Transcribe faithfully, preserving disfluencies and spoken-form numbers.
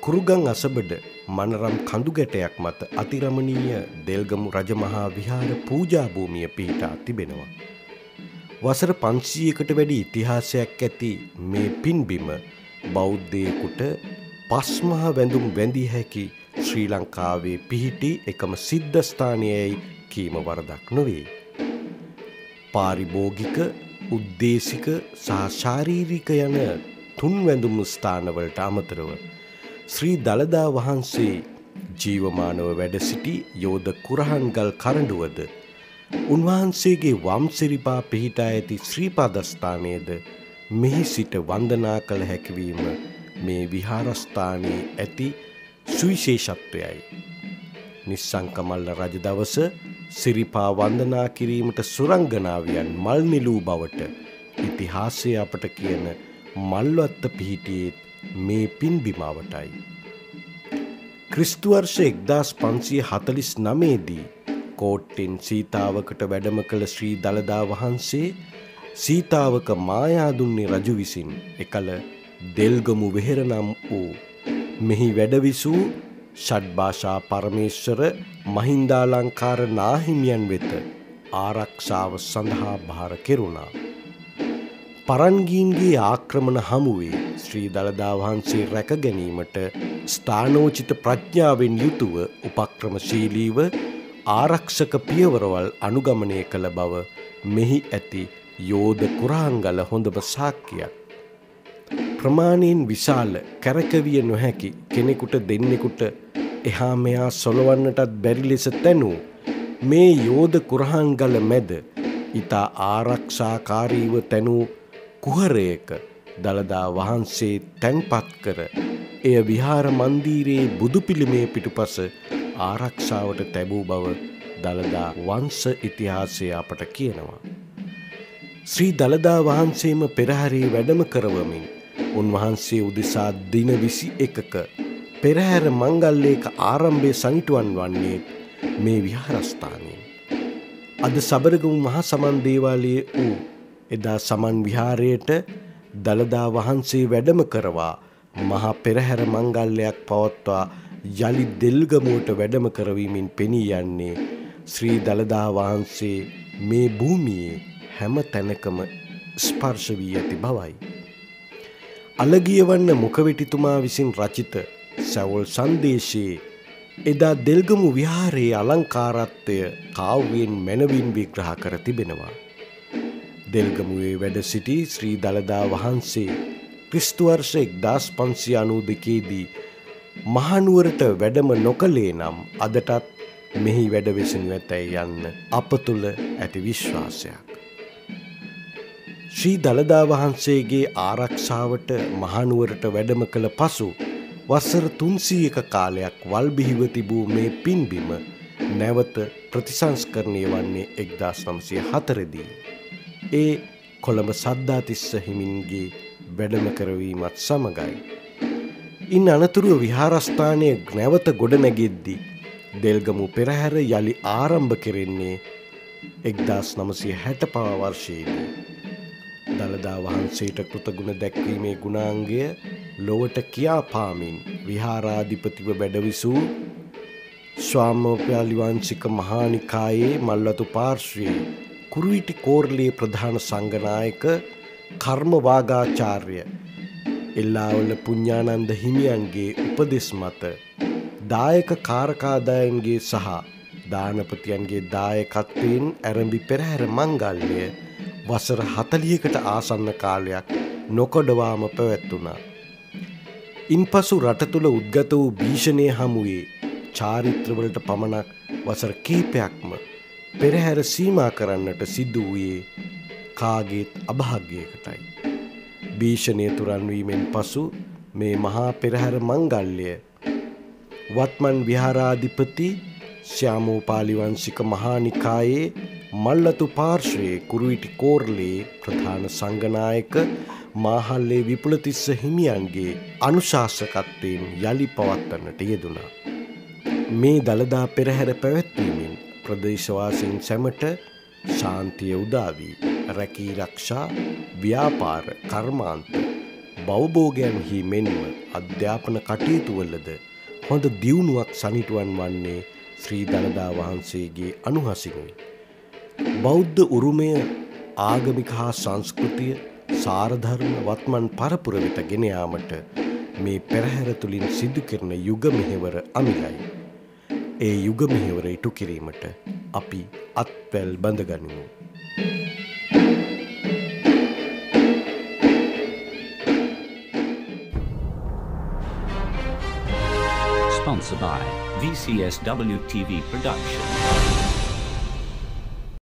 කුරුගන් අසබඩ මනරම් කඳු ගැටයක් මත අතිරමණීය දෙල්ගමු රජමහා විහාර පූජා භූමිය පිහිටා තිබෙනවා. වසර පන්සීයකට වැඩි ඉතිහාසයක් ඇති මේ පින්බිම බෞද්ධයෙකුට පස්මහ වැඳුම් වැඳිය හැකි ශ්‍රී ලංකාවේ පිහිටි එකම සිද්ධ ස්ථානයයි කීම වරදක් නොවේ. පාරිභෝගික, උද්දේශික සහ ශාරීරික යන තුන් වැඳුම් ස්ථානවලට අමතරව ශ්‍රී දළදා වහන්සේ ජීවමානව වැඩ සිටි යෝධ කුරහන්ගල් කරඬුවද උන්වහන්සේගේ වම් සිරිපා පිහිටා ඇති ශ්‍රී පදස්ථානයේද මෙහි සිට වන්දනා කළ හැකිවීම මේ විහාරස්ථානයේ ඇති සුවිශේෂත්වයයි. නිස්සංකමල්ල රජ දවස සිරිපා වන්දනා කිරීමට සුරංගනාවියන් මල් නිලූ බවට ඉතිහාසය අපට කියන මල්වත්ත පිහිටියේ මේ පින්බිමාවටයි. ක්‍රිස්තු වර්ෂ එක්දාස් පන්සිය හතළිස් නවය දී කෝට්ටෙන් සීතාවකට වැඩම කළ ශ්‍රී දළදා වහන්සේ සීතාවක මායාදුන්නේ රජු විසින් එකල දෙල්ගමු වෙහෙර නම් වූ මෙහි වැඩවිසූ ෂඩ්භාෂා පරමේශ්වර මහින්දාලංකාර නාහිමියන් වෙත ආරක්ෂාව සඳහා භාර කෙරුණා. පරංගීන්ගේ ආක්‍රමණ හමුවේ ශ්‍රී දළදා වහන්සේ රැක ගැනීමට ස්ථානෝචිත ප්‍රඥාවෙන් යුතුව උපක්‍රමශීලීව ආරක්ෂක පියවරවල් අනුගමනය කළ බව මෙහි ඇති යෝධ කුරහංගල හොඳම සාක්කියක්. ප්‍රමාණයෙන් විශාල කැරකවිය නොහැකි කෙනෙකුට දෙන්නෙකුට එහා මෙහා සොලවන්නටත් බැරි ලෙස තැනූ මේ යෝධ කුරහංගල මැද ඉතා ආරක්ෂාකාරීව තැනූ කුහරයක දළදා වහන්සේ තැන්පත් කර එය විහාර මන්දිරයේ බුදු පිළිමේ පිටුපස ආරක්ෂාවට තැබූ බව දළදා වංශ ඉතිහාසය අපට කියනවා. ශ්‍රී දළදා වහන්සේම පෙරහරේ වැඩම කරවමින් උන්වහන්සේ උදෙසා දින විසි එකක පෙරහැර මංගල්‍යයක ආරම්භය සනිටුවන් වන්නේ මේ විහාරස්ථානයෙන්. අද සබරගමු මහා සමන් දේවාලයේ වූ එදා සමන් විහාරයට දළදා වහන්සේ වැඩම කරවා මහා පෙරහැර මංගල්‍යයක් පවත්වා යලි දෙල්ගමුවට වැඩම කරවීමෙන් පෙනී යන්නේ ශ්‍රී දළදා වහන්සේ මේ භූමියේ හැම තැනකම ස්පර්ශ වී ඇති බවයි. අලගියවන්න මුඛවෙටිතුමා විසින් රචිත සැවොල් සංදේශයේ එදා දෙල්ගමු විහාරයේ අලංකාරත්වය කාව්‍යයෙන් මැනවින් විග්‍රහ කර තිබෙනවා. දෙල්ගමුවේ වැඩ සිටි ශ්‍රී දළදා වහන්සේ ක්‍රිස්තු වර්ෂ එක්දාස් පන්සිය අනූ දෙකේ දී මහනුවරට වැඩම නොකළේ නම් අදටත් මෙහි වැඩ වෙසෙනු ඇතැයි යන්න අප තුළ ඇති විශ්වාසයක්. ශ්‍රී දළදා වහන්සේගේ ආරක්ෂාවට මහනුවරට වැඩම කළ පසු වසර තුන්සීයක කාලයක් වල්බිහිව තිබූ මේ පින්බිම නැවත ප්‍රතිසංස්කරණය වන්නේ එක්දාස් නවසිය හතරදී. ඒ කොළඹ සද්ධාතිස්ස හිමින්ගේ වැඩම කරවීමත් සමගයි. ඉන් අනතුරුව විහාරස්ථානය නැවත ගොඩනැගෙද්දී දෙල්ගමු පෙරහැර යළි ආරම්භ කෙරෙන්නේ එක්දාස් නවසිය හැට පහ වර්ෂයේදී. දළදා වහන්සේට කෘතගුණ දැක්වීමේ ගුණාංගය ලොවට කියා පාමින් විහාරාධිපතිව වැඩවිසූ ස්වාමෝපයාලි වංශික මහානිකායේ මල්වතු පාර්ශ්වයේ කුරුවිටි කෝරළේ ප්‍රධාන සංඝනායක කර්ම වාගාචාර්ය එල්ලාවල පුඤ්ඤානන්ද හිමියන්ගේ උපදෙස් මත දායක කාරකාදායන්ගේ සහ දානපතියන්ගේ දායකත්වයෙන් ආරම්භි පෙරහැර මංගල්‍ය වසර හතළිහකට ආසන්න කාලයක් නොකඩවාම පැවැත්වුණා. ඉන්පසු රට තුළ උද්ගත වූ භීෂණය හමුවේ චාරිත්‍රවලට පමණක් වසර කිහිපයක්ම පෙරහැර සීමා කරන්නට සිදු වූයේ කාගේත් අභාග්‍යයකටයි. භීෂණය තුරන්වීමෙන් පසු මේ මහා පෙරහැර මංගල්‍ය වත්මන් විහාරාධිපති ශ්‍යාමෝපාලි වංශික මහානිකායේ මල්ලතු පාර්ශ්වයේ කුරුවිටි කෝරළේ ප්‍රධාන සංඝනායක මාහල්ලේ විපුලතිස්ස හිමියන්ගේ අනුශාසකත්වයෙන් යළි පවත්වන්නට යෙදුණා. මේ දළදා පෙරහැර පැවැත්වීමෙන් ප්‍රදේශවාසීන් සැමට ශාන්තිය උදා වී රැකී රක්ෂා ව්‍යාපාර කර්මාන්ත බවබෝගයන්හි මෙන්ම අධ්‍යාපන කටයුතුවලද හොඳ දියුණුවක් සනිටුවන් වන්නේ ශ්‍රී දළදා වහන්සේගේ අනුහසිනුයි. බෞද්ධ උරුමය ආගමික හා සංස්කෘතිය සාරධර්ම වත්මන් පරපුර වෙත ගෙන යාමට මේ පෙරහැර තුලින් සිදු කරන යුග මෙහෙවර අමිලයි. ඒ යුග මෙහෙවර ඉටු කිරීමට අපි අත්වැල් බඳගනිමු. Sponsored by V C S W T V Production.